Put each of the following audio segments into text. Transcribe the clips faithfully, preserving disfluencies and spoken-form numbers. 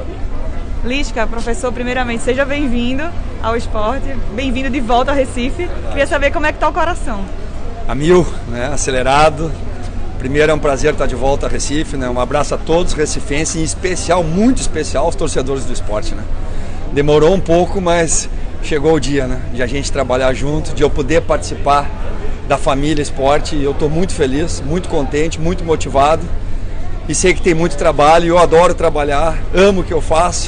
Lisca, professor, primeiramente, seja bem-vindo ao esporte, bem-vindo de volta ao Recife. Queria saber como é que está o coração. A mil, né? Acelerado. Primeiro, é um prazer estar de volta a Recife, né? Um abraço a todos os recifenses, em especial, muito especial, aos torcedores do esporte, né? Demorou um pouco, mas chegou o dia, né? De a gente trabalhar junto, de eu poder participar da família esporte. Eu estou muito feliz, muito contente, muito motivado e sei que tem muito trabalho. Eu adoro trabalhar, amo o que eu faço.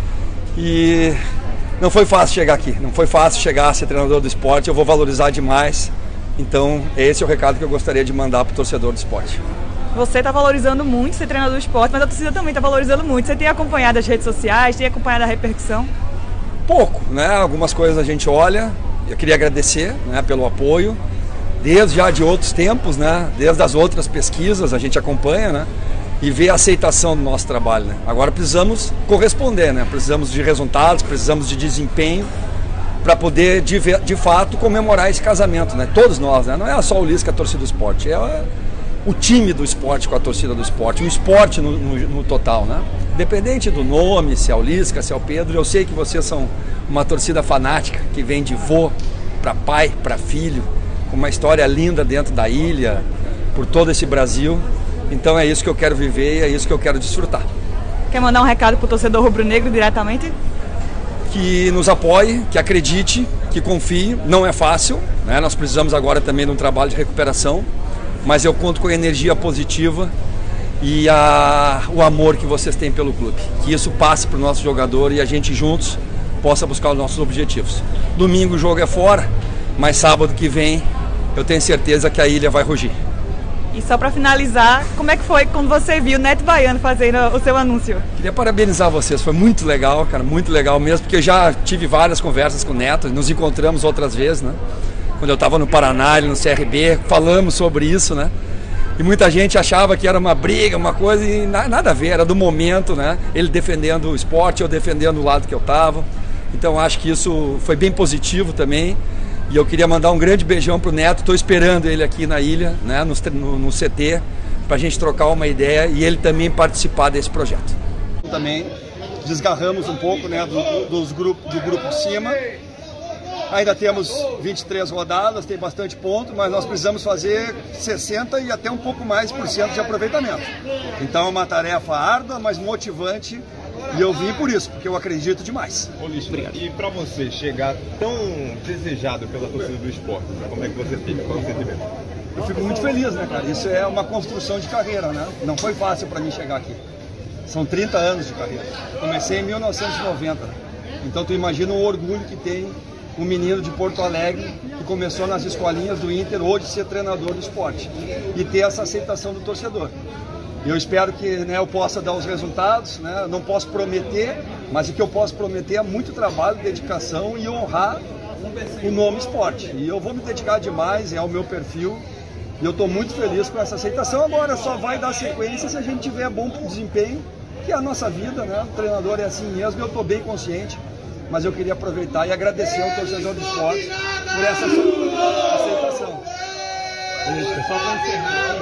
E não foi fácil chegar aqui, não foi fácil chegar a ser treinador do esporte, eu vou valorizar demais. Então esse é o recado que eu gostaria de mandar para o torcedor do esporte. Você está valorizando muito ser treinador do esporte, mas a torcida também está valorizando muito. Você tem acompanhado as redes sociais, tem acompanhado a repercussão? Pouco, né? Algumas coisas a gente olha, eu queria agradecer, né, pelo apoio, desde já de outros tempos, né? Desde as outras pesquisas a gente acompanha, né? E ver a aceitação do nosso trabalho, né? Agora precisamos corresponder, né? Precisamos de resultados, precisamos de desempenho para poder de, de fato comemorar esse casamento, né? Todos nós, né? Não é só o Lisca, a torcida do esporte, é o time do esporte com a torcida do esporte, o esporte no, no, no total, né? Independente do nome, se é o Lisca, se é o Pedro, eu sei que vocês são uma torcida fanática que vem de vô para pai, para filho, com uma história linda dentro da ilha, por todo esse Brasil. Então é isso que eu quero viver e é isso que eu quero desfrutar. Quer mandar um recado para o torcedor rubro-negro diretamente? Que nos apoie, que acredite, que confie. Não é fácil, né? Nós precisamos agora também de um trabalho de recuperação, mas eu conto com a energia positiva e a, o amor que vocês têm pelo clube. Que isso passe para o nosso jogador e a gente juntos possa buscar os nossos objetivos. Domingo o jogo é fora, mas sábado que vem eu tenho certeza que a ilha vai rugir. E só para finalizar, como é que foi quando você viu o Neto Baiano fazendo o seu anúncio? Queria parabenizar vocês, foi muito legal, cara, muito legal mesmo, porque eu já tive várias conversas com o Neto, nos encontramos outras vezes, né? Quando eu estava no Paraná, ele no C R B, falamos sobre isso, né? E muita gente achava que era uma briga, uma coisa, e nada a ver, era do momento, né? Ele defendendo o esporte, eu defendendo o lado que eu estava. Então acho que isso foi bem positivo também. E eu queria mandar um grande beijão pro Neto, estou esperando ele aqui na ilha, né, no, no, no C T, para a gente trocar uma ideia e ele também participar desse projeto. Também desgarramos um pouco, né, do, dos grupo, do grupo de cima. Ainda temos vinte e três rodadas, tem bastante ponto, mas nós precisamos fazer sessenta e até um pouco mais por cento de aproveitamento. Então é uma tarefa árdua, mas motivante. E eu vim por isso, porque eu acredito demais. Ô, Lisca, e para você chegar tão desejado pela torcida do esporte, como é que você fica? Qual é o sentimento? Eu fico muito feliz, né, cara? Isso é uma construção de carreira, né? Não foi fácil para mim chegar aqui. São trinta anos de carreira. Comecei em mil novecentos e noventa. Né? Então tu imagina o orgulho que tem um menino de Porto Alegre que começou nas escolinhas do Inter, hoje ser treinador do esporte. E ter essa aceitação do torcedor. Eu espero que, né, eu possa dar os resultados, né? Não posso prometer, mas o que eu posso prometer é muito trabalho, dedicação e honrar o nome esporte. E eu vou me dedicar demais, é o meu perfil, e eu estou muito feliz com essa aceitação. Agora só vai dar sequência se a gente tiver bom desempenho, que é a nossa vida, né? O treinador é assim mesmo, eu estou bem consciente, mas eu queria aproveitar e agradecer ao torcedor do esporte por essa aceitação. Isso, só para encerrar.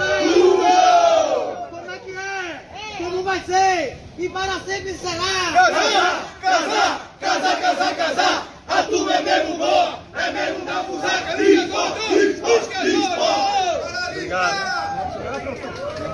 Como vai ser? E para sempre será! Casar, casar, casar, casar, casar! A turma é mesmo boa! É mesmo da fusaca! Lisca, Lisca, Lisca! Obrigado.